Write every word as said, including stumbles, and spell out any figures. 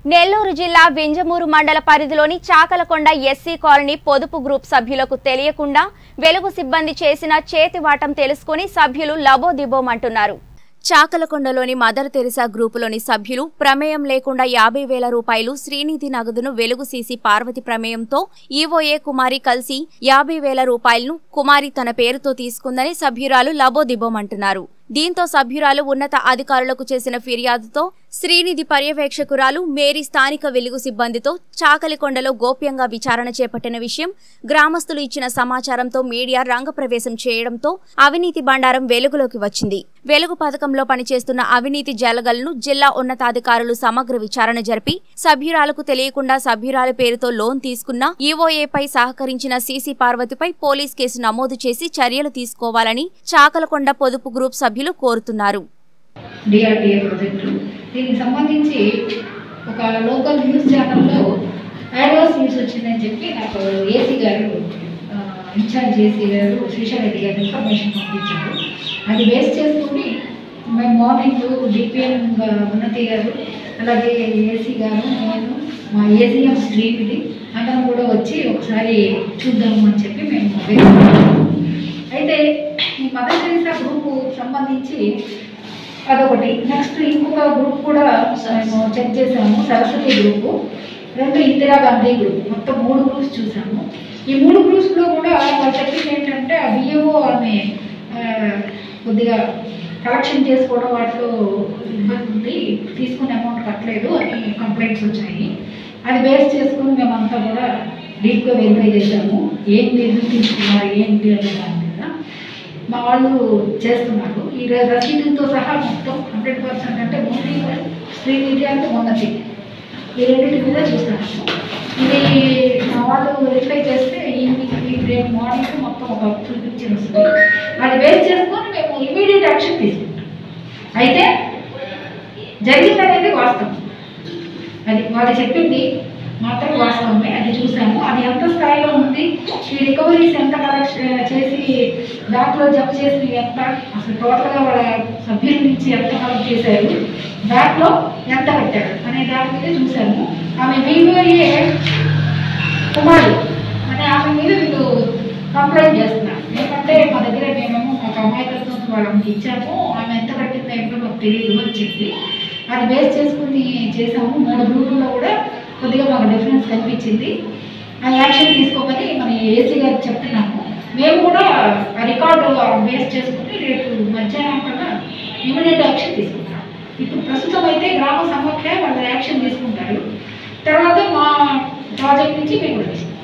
నెల్లూరు జిల్లా వింజమూరు మండల పరిధిలోని చాకలకొండ ఎస్సీ కాలనీ పొదుపు గ్రూప్ సభ్యులకు తెలియకుండా వెలుగు సిబ్బంది చేసిన చేతివాటం తెలుసుకుని సభ్యులు లబోదిబోమంటున్నారు. చాకలకొండలోని మదర్ తెరిసా గ్రూపులోని సభ్యులు ప్రమేయం లేకుండా యాభై వేల రూపాయలు శ్రీనిధి నగదును వెలుగు సీసీ పార్వతి ప్రమేయంతో ఈవోఏ కుమారి కలిసి యాభై వేల రూపాయలను కుమారి తన పేరుతో తీసుకుందని సభ్యురాలు లబోదిబోమంటున్నారు. దీంతో సభ్యురాలు ఉన్నత అధికారులకు చేసిన ఫిర్యాదుతో శ్రీనిధి పర్యవేక్షకురాలు మేరీ స్థానిక వెలుగు సిబ్బందితో చాకలికొండలో గోప్యంగా విచారణ చేపట్టిన విషయం గ్రామస్తులు ఇచ్చిన సమాచారంతో మీడియా రంగప్రవేశం చేయడంతో అవినీతి బండారం వెలుగులోకి వచ్చింది. వెలుగు పథకంలో పనిచేస్తున్న అవినీతి జలగలను జిల్లా ఉన్నతాధికారులు సమగ్ర విచారణ జరిపి సభ్యురాలకు తెలియకుండా సభ్యురాలి పేరుతో లోన్ తీసుకున్న ఈవోఏపై సహకరించిన సీసీ పార్వతిపై పోలీస్ కేసు నమోదు చేసి చర్యలు తీసుకోవాలని చాకలకొండ పొదుపు గ్రూప్ సభ్యులు కోరుతున్నారు. డిఆర్డిఏ ప్రాజెక్టు దీనికి సంబంధించి ఒక లోకల్ న్యూస్ ఛానల్లో యాడ్వర్స్ న్యూస్ వచ్చిందని చెప్పి నాకు ఏసీ గారు ఇన్ఛార్జ్ ఏసీ గారు శ్రీశారెడ్డి గారు ఇన్ఫర్మేషన్ పంపించారు. అది బేస్ చేసుకుని మేము మార్నింగ్ డిపిఎం ఉన్నతి గారు అలాగే ఏసీ గారు నేను మా ఏసీఎం శ్రీనిధి అందరం కూడా వచ్చి ఒకసారి చూద్దాము అని చెప్పి మేము అయితే ఈ మదర్ తెరిసా గ్రూపు సంబంధించి అదొకటి. నెక్స్ట్ ఇంకొక గ్రూప్ కూడా మేము చెక్ చేసాము, సరస్వతి గ్రూపు, రెండు ఇందిరాగాంధీ గ్రూప్, మొత్తం మూడు గ్రూప్స్ చూసాము. ఈ మూడు గ్రూప్స్లో కూడా వాళ్ళు చెప్పింది ఏంటంటే ఆ బిఏఓ ఆమె కొద్దిగా కలెక్షన్ చేసుకోవడం వాటిలో ఇబ్బంది ఉంది, తీసుకునే అమౌంట్ కట్టలేదు అని కంప్లైంట్స్ వచ్చాయి. అది బేస్ చేసుకుని మేమంతా కూడా డీప్గా వెరిఫై చేసాము. ఏం లేదు తీసుకున్నారు ఏంటి అనే దాని మీద మా వాళ్ళు చేస్తున్నారు. ఈ రసీదులతో సహా మొత్తం హండ్రెడ్ పర్సెంట్ అంటే ఓన్లీ శ్రీనిధి అంటే ఉన్నతి ఈ రెండింటి మీద చూస్తున్నాము. ఇది మా వాళ్ళు వెరిఫై చేస్తే ఈవినింగ్ రేపు మార్నింగ్ మొత్తం ఒక ఫుల్ పిక్చర్ వస్తుంది. అది బేస్ చేసుకొని మేము ఇమీడియట్ యాక్షన్ తీసుకుంటాం. అయితే జరిగిందనేది వాస్తవం, అది వాళ్ళు చెప్పింది మాత్రం వాస్తవమే. అది చూసాము. అది ఎంత స్థాయిలో ఉంది, ఈ రికవరీస్ ఎంత కలెక్షన్ చేసి దాంట్లో జమ చేసి ఎంత అసలు టోటల్గా వాళ్ళ సభ్యుల నుంచి ఎంత కలెక్ట్ చేశారు, దాంట్లో ఎంత కట్టారు అనే దాని మీద చూసాము. ఆమె వీవోఏ కుమారి అనే ఆమె మీద వీళ్ళు కంప్లైంట్ చేస్తున్నారు. ఎందుకంటే మా దగ్గర మేమేమో మాకు అమాయకత్వం వాళ్ళకి ఇచ్చాము, ఆమె ఎంత కట్టిందో ఏంటో మాకు తెలియదు అని చెప్పి అది బేస్ చేసుకుని చేసాము. మూడు గ్రూపుల్లో కూడా కొద్దిగా మాకు డిఫరెన్స్ కనిపించింది. ఆ యాక్షన్ తీసుకోమని మన ఏసీ గారికి చెప్తున్నాము. మేము కూడా ఆ రికార్డు బేస్ చేసుకుని రేపు మధ్యాహ్నం కన్నా ఇమీడియట్ యాక్షన్ తీసుకుంటాం. ఇప్పుడు ప్రస్తుతం అయితే గ్రామ సమఖ్య వాళ్ళ యాక్షన్ తీసుకుంటారు. తర్వాత మా ప్రాజెక్ట్ నుంచి మేము కూడా తీసుకుంటాం.